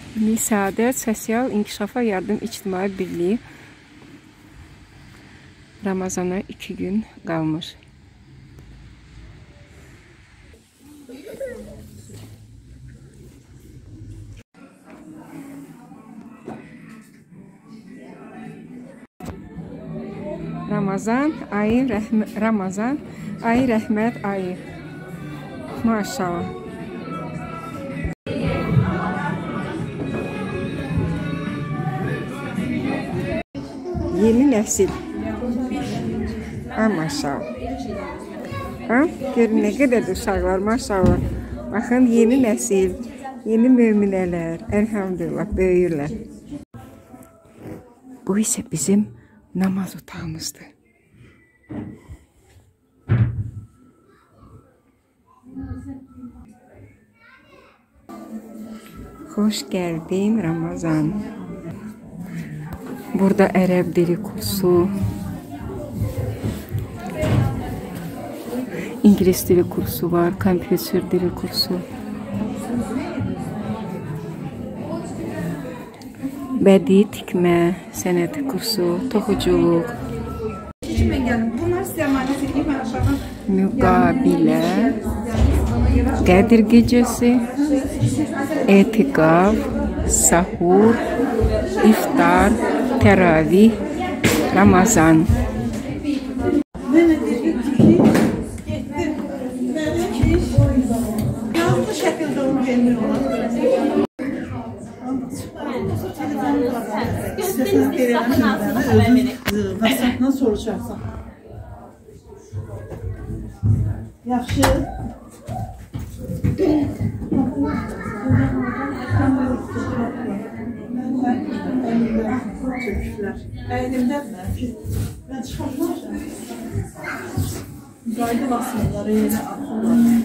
Milli Səadət Sosial İnkişafa Yardım İctimai Birliyi Ramazana 2 gün qalmış. Ramazan ayı rəhmət ayı. Maşallah. Yeni nəsil. Maşallah. Görün nə qədər də uşaqlar, maşallah. Baxın, yeni nəsil, yeni möminələr, əlhamdülillah, böyüyürlər. Bu isə bizim namaz otağımızdır. Xoş gəldin Ramazan. Burada ərəb dili kursu, İngilis dili kursu var, kompüter dili kursu, bədii tikmə sənəti kursu, toxuculuq, müqabilə, Qədir gecəsi, etiqaf, sahur, iftar, təravih, Ramazan. WhatsApp-dan soruşarsan. Yaxşı. Əynimdədirlər ki, mən çıxarmışam. Qayda basmırlar, elə atırlar.